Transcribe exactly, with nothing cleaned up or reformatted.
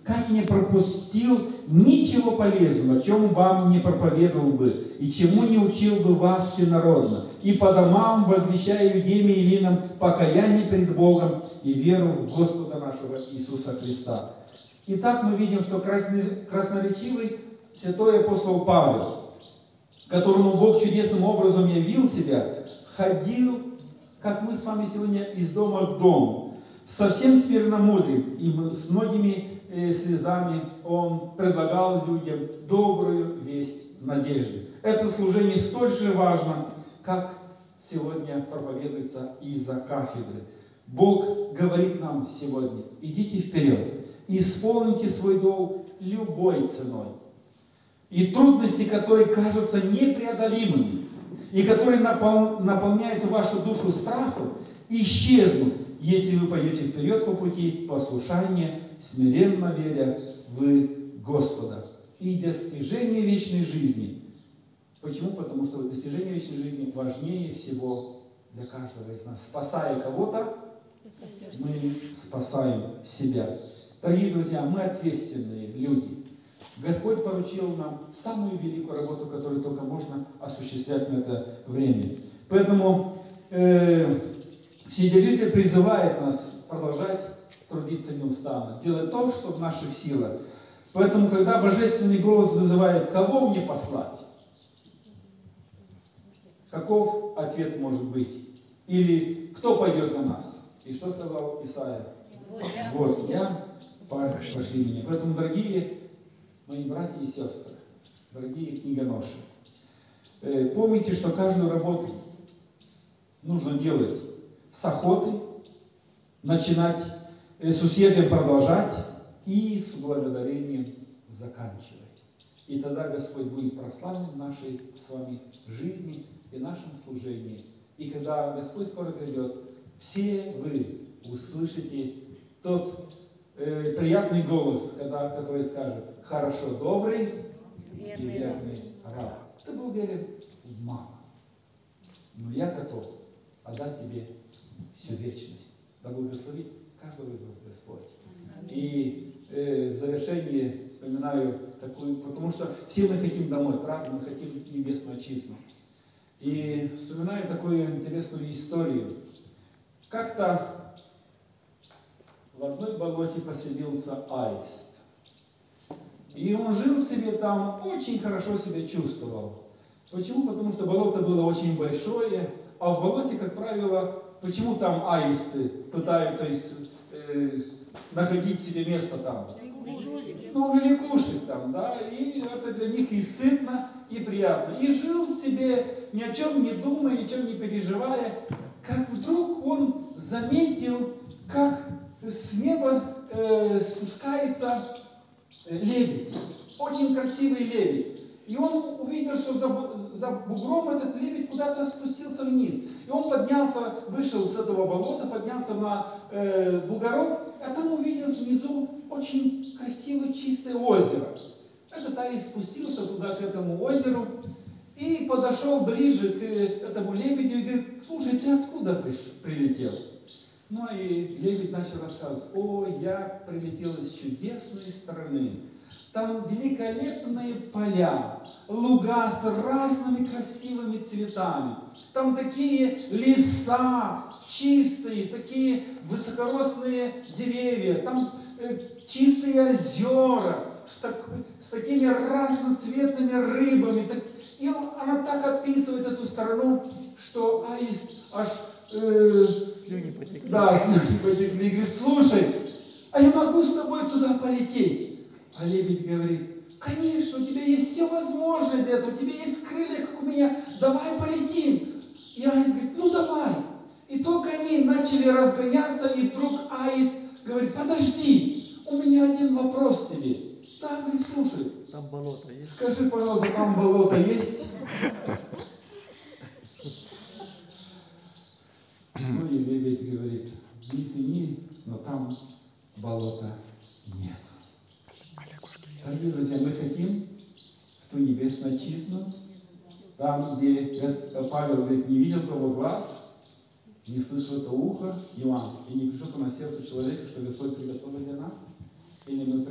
как не пропустил ничего полезного, о чем вам не проповедовал бы, и чему не учил бы вас всенародно, и по домам возвещая иудеям и илинам покаяние перед Богом и веру в Господа нашего Иисуса Христа. Итак, мы видим, что красноречивый святой апостол Павел, которому Бог чудесным образом явил себя, ходил, как мы с вами сегодня, из дома к дому, совсем смиренномудрым, и с многими э, слезами он предлагал людям добрую весть надежды. Это служение столь же важно, как сегодня проповедуется из-за кафедры. Бог говорит нам сегодня: идите вперед, исполните свой долг любой ценой. И трудности, которые кажутся непреодолимыми, и которые напол... наполняют вашу душу страхом, исчезнут, если вы пойдете вперед по пути послушания, смиренно веря в Господа. И достижение вечной жизни. Почему? Потому что достижение вечной жизни важнее всего для каждого из нас. Спасая кого-то, мы спасаем себя. Дорогие друзья, мы ответственные люди. Господь поручил нам самую великую работу, которую только можно осуществлять на это время. Поэтому э, Вседержитель призывает нас продолжать трудиться неустанно, делать то, что в наших силах. Поэтому, когда божественный голос вызывает, кого мне послать, каков ответ может быть? Или кто пойдет за нас? И что сказал Исаия? Вот я, пошли меня. Поэтому, дорогие мои братья и сестры, дорогие книгоноши, помните, что каждую работу нужно делать с охотой, начинать с усердием продолжать и с благодарением заканчивать. И тогда Господь будет прославлен в нашей с вами жизни и нашем служении. И когда Господь скоро придет, все вы услышите тот э, приятный голос, когда, который скажет: хорошо, добрый верный и верный раб. Ты был верен в мало, но я готов отдать тебе всю вечность. Да благословит каждого из вас Господь. И э, в завершение вспоминаю такую, потому что все мы хотим домой, правда, мы хотим небесную отчизну. И вспоминаю такую интересную историю. Как-то в одной болоте поселился аист. И он жил себе там, очень хорошо себя чувствовал. Почему? Потому что болото было очень большое, а в болоте, как правило, почему там аисты пытаются, то есть, э, находить себе место там? Ну, лягушек там, да, и это для них и сытно, и приятно. И жил себе, ни о чем не думая, ни о чем не переживая, как вдруг он заметил, как с неба э, спускается лебедь, очень красивый лебедь. И он увидел, что за, за бугром этот лебедь куда-то спустился вниз. И он поднялся, вышел с этого болота, поднялся на э, бугорок, а там увидел внизу очень красивое чистое озеро. Этот аист спустился туда, к этому озеру, и подошел ближе к этому лебедю и говорит: слушай, ты откуда прилетел? Ну и лебедь начал рассказывать: о, я прилетел из чудесной страны. Там великолепные поля, луга с разными красивыми цветами. Там такие леса чистые, такие высокорослые деревья. Там э, чистые озера с, так, с такими разноцветными рыбами. Так, и он, она так описывает эту страну, что аист аж... Э, слюни потекли. Да, слюни потекли. И говорит: слушай, а я могу с тобой туда полететь? А лебедь говорит: конечно, у тебя есть все возможное для этого, у тебя есть крылья, как у меня, давай полетим. И аист говорит: ну давай. И только они начали разгоняться, и вдруг аист говорит: подожди, у меня один вопрос тебе. Да, говорит, слушай. Там болото есть? Скажи, пожалуйста, там болото есть? Ну и лебедь говорит: извини, но там болота нет. Дорогие друзья, мы хотим в ту небесную отчизну, там, где Павел говорит: не видел того глаз, не слышал это ухо, Иоанн, и не пришло на сердце человека, что Господь приготовил для нас, или мы